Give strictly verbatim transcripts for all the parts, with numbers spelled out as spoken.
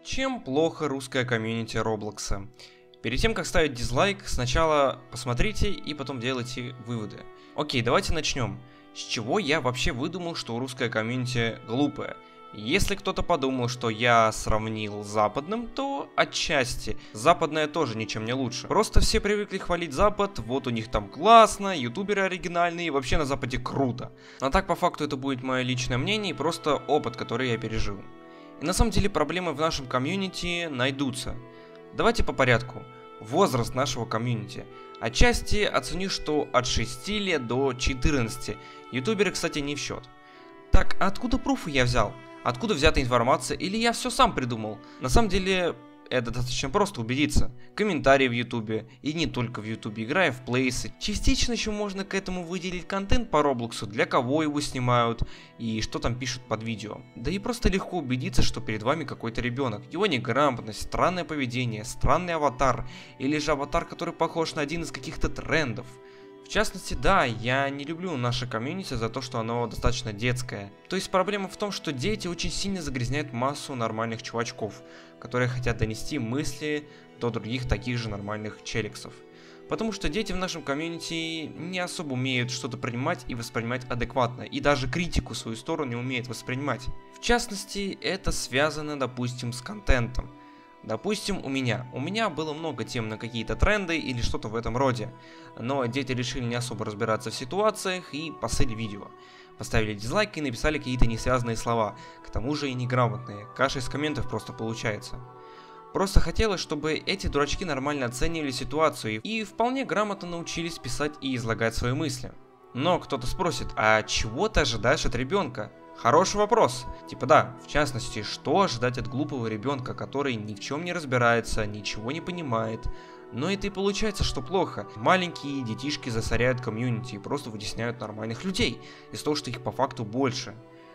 Чем плохо русское комьюнити Роблокса? Перед тем, как ставить дизлайк, сначала посмотрите и потом делайте выводы. Окей, давайте начнем. С чего я вообще выдумал, что русское комьюнити глупое? Если кто-то подумал, что я сравнил с западным, то отчасти. Западное тоже ничем не лучше. Просто все привыкли хвалить Запад, вот у них там классно, ютуберы оригинальные, вообще на Западе круто. А так по факту это будет мое личное мнение и просто опыт, который я пережил. И на самом деле проблемы в нашем комьюнити найдутся. Давайте по порядку. Возраст нашего комьюнити. Отчасти оценю, что от шести лет до четырнадцати. Ютуберы, кстати, не в счет. Так, а откуда пруфы я взял? Откуда взята информация? Или я все сам придумал? На самом деле, это достаточно просто убедиться. Комментарии в ютубе, и не только в ютубе, играя в плейсы. Частично еще можно к этому выделить контент по Роблоксу, для кого его снимают, и что там пишут под видео. Да и просто легко убедиться, что перед вами какой-то ребенок. Его неграмотность, странное поведение, странный аватар, или же аватар, который похож на один из каких-то трендов. В частности, да, я не люблю наше комьюнити за то, что оно достаточно детское. То есть проблема в том, что дети очень сильно загрязняют массу нормальных чувачков, которые хотят донести мысли до других таких же нормальных челиксов. Потому что дети в нашем комьюнити не особо умеют что-то принимать и воспринимать адекватно, и даже критику в свою сторону не умеют воспринимать. В частности, это связано, допустим, с контентом. Допустим, у меня. У меня было много тем на какие-то тренды или что-то в этом роде. Но дети решили не особо разбираться в ситуациях и посыли видео. Поставили дизлайк и написали какие-то несвязанные слова. К тому же и неграмотные. Каша из комментов просто получается. Просто хотелось, чтобы эти дурачки нормально оценивали ситуацию и вполне грамотно научились писать и излагать свои мысли. Но кто-то спросит, а чего ты ожидаешь от ребенка? Хороший вопрос. Типа да, в частности, что ожидать от глупого ребенка, который ни в чем не разбирается, ничего не понимает. Но это и получается, что плохо. Маленькие детишки засоряют комьюнити и просто вытесняют нормальных людей, из-за того, что их по факту больше.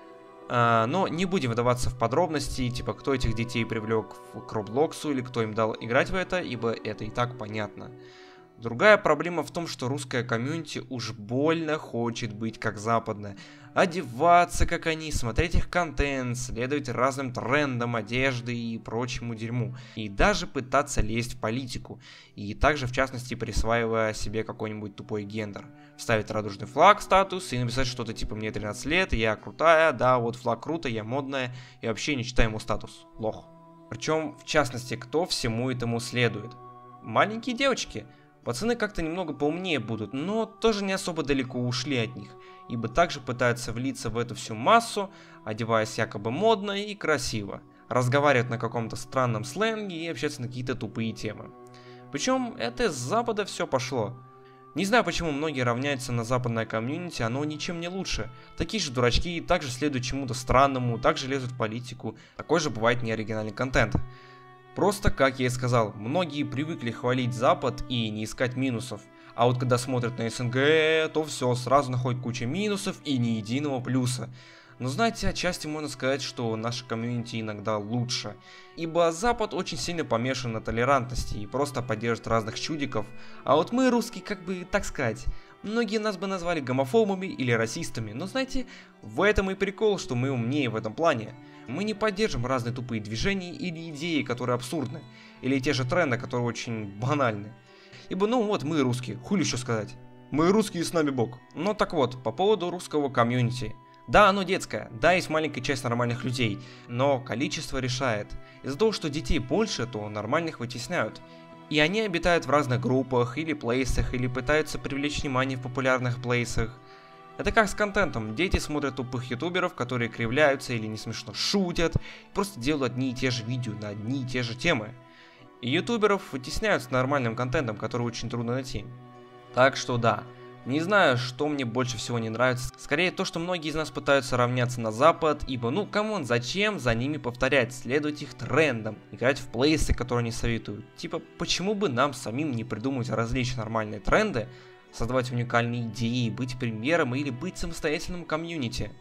А, но не будем вдаваться в подробности, типа кто этих детей привлек к Роблоксу или кто им дал играть в это, ибо это и так понятно. Другая проблема в том, что русское комьюнити уж больно хочет быть как западное. Одеваться как они, смотреть их контент, следовать разным трендам одежды и прочему дерьму. И даже пытаться лезть в политику. И также, в частности, присваивая себе какой-нибудь тупой гендер. Вставить радужный флаг, статус и написать что-то типа «мне тринадцать лет, я крутая, да, вот флаг круто, я модная» и вообще не читай ему статус. Лох. Причем, в частности, кто всему этому следует? Маленькие девочки. Пацаны как-то немного поумнее будут, но тоже не особо далеко ушли от них, ибо также пытаются влиться в эту всю массу, одеваясь якобы модно и красиво, разговаривать на каком-то странном сленге и общаться на какие-то тупые темы. Причем это с запада все пошло. Не знаю, почему многие равняются на западное комьюнити, оно ничем не лучше. Такие же дурачки также следуют чему-то странному, также лезут в политику, такой же бывает неоригинальный контент. Просто, как я и сказал, многие привыкли хвалить Запад и не искать минусов. А вот когда смотрят на СНГ, то все, сразу находят кучу минусов и ни единого плюса. Но знаете, отчасти можно сказать, что наше комьюнити иногда лучше. Ибо Запад очень сильно помешан на толерантности и просто поддерживает разных чудиков. А вот мы, русские, как бы так сказать, многие нас бы назвали гомофобами или расистами. Но знаете, в этом и прикол, что мы умнее в этом плане. Мы не поддержим разные тупые движения или идеи, которые абсурдны, или те же тренды, которые очень банальны. Ибо ну вот мы русские, хули еще сказать. Мы русские, с нами Бог. Ну так вот, по поводу русского комьюнити. Да, оно детское, да, есть маленькая часть нормальных людей, но количество решает. Из-за того, что детей больше, то нормальных вытесняют. И они обитают в разных группах или плейсах, или пытаются привлечь внимание в популярных плейсах. Это как с контентом. Дети смотрят тупых ютуберов, которые кривляются или не смешно шутят, просто делают одни и те же видео на одни и те же темы. И ютуберов вытесняют с нормальным контентом, который очень трудно найти. Так что да, не знаю, что мне больше всего не нравится. Скорее то, что многие из нас пытаются равняться на Запад, ибо ну камон, зачем за ними повторять, следовать их трендам, играть в плейсы, которые они советуют. Типа, почему бы нам самим не придумать различные нормальные тренды, создавать уникальные идеи, быть примером или быть самостоятельным комьюнити.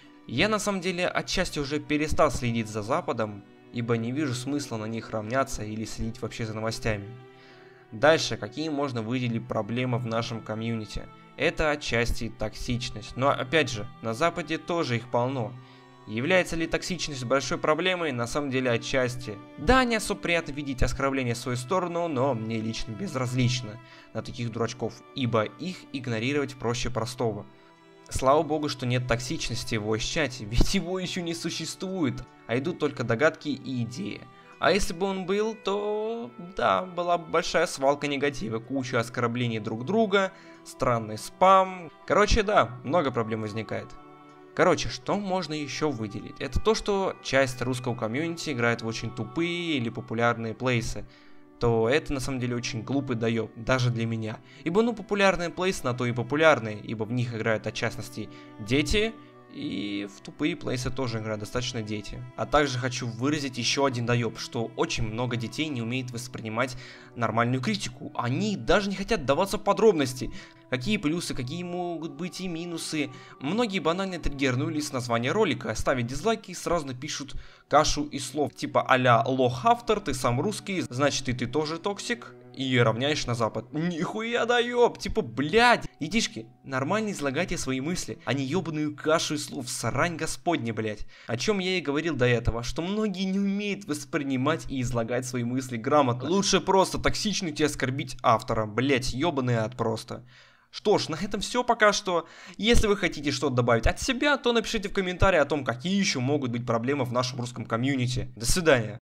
Я на самом деле отчасти уже перестал следить за Западом, ибо не вижу смысла на них равняться или следить вообще за новостями. Дальше, какие можно выделить проблемы в нашем комьюнити? Это отчасти токсичность, но опять же, на Западе тоже их полно. Является ли токсичность большой проблемой? На самом деле отчасти. Да, не особо приятно видеть оскорбления в свою сторону, но мне лично безразлично на таких дурачков, ибо их игнорировать проще простого. Слава богу, что нет токсичности в voice-чате, ведь его еще не существует, а идут только догадки и идеи. А если бы он был, то да, была бы большая свалка негатива, куча оскорблений друг друга, странный спам. Короче, да, много проблем возникает. Короче, что можно еще выделить? Это то, что часть русского комьюнити играет в очень тупые или популярные плейсы. То это на самом деле очень глупый доеб, даже для меня. Ибо ну популярные плейсы на то и популярные, ибо в них играют от частности дети, и в тупые плейсы тоже играют достаточно дети. А также хочу выразить еще один доеб, что очень много детей не умеет воспринимать нормальную критику. Они даже не хотят даваться в подробности. Какие плюсы, какие могут быть и минусы. Многие банально триггернулись с названия ролика, ставят дизлайки и сразу напишут кашу из слов типа а-ля лох автор, ты сам русский, значит и ты тоже токсик. И равняешь на запад. Нихуя доеб, типа, блядь. Детишки, нормально излагайте свои мысли, а не ебаную кашу из слов, срань господня, блядь. О чем я и говорил до этого, что многие не умеют воспринимать и излагать свои мысли грамотно. Лучше просто токсичнуть и оскорбить автора, блядь, ебаный ад просто. Что ж, на этом все пока что. Если вы хотите что-то добавить от себя, то напишите в комментарии о том, какие еще могут быть проблемы в нашем русском комьюнити. До свидания.